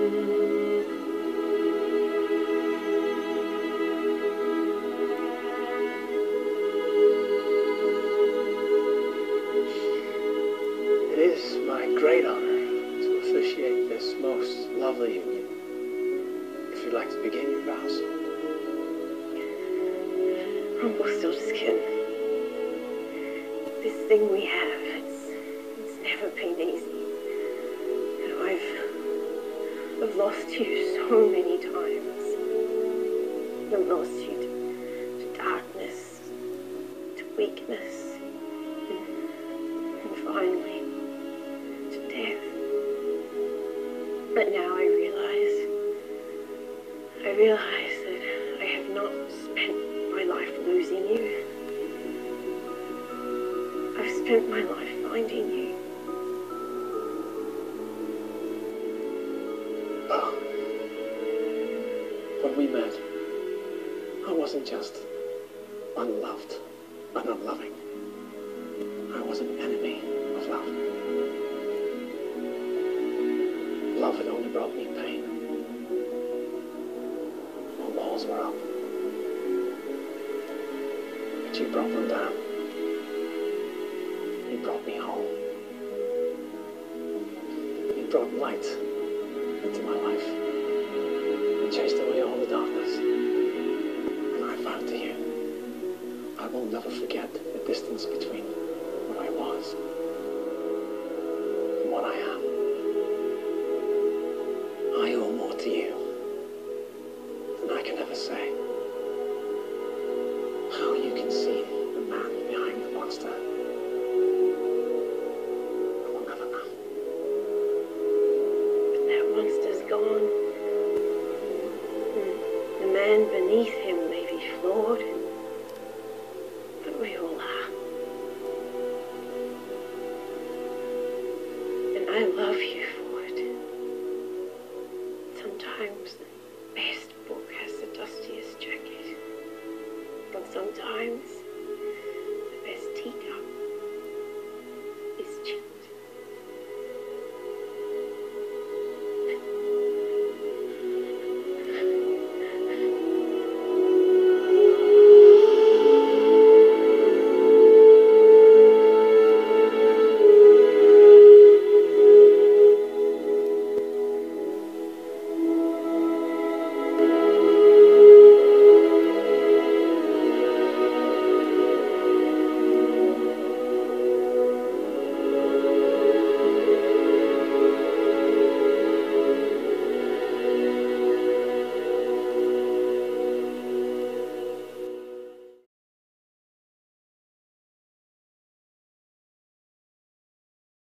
It is my great honor to officiate this most lovely union. If you'd like to begin your vows. Rumplestiltskin, this thing we have, it's never been easy. And I've lost you so many times. I've lost you to darkness, to weakness, and finally to death. But now I realize that I have not spent my life losing you. I've spent my life finding you. Oh. When we met, I wasn't just unloved and unloving. I was an enemy of love. Love had only brought me pain. My walls were up. But you brought them down. You brought me home. You brought light into my life. You chased away all the darkness. And I vowed to you, I will never forget the distance between what I was and what I am. I owe more to you than I can ever say. How you can see the man behind the monster, I will never know. But that monster's gone. The man beneath him may be flawed, but we all are. And I love you for it. Sometimes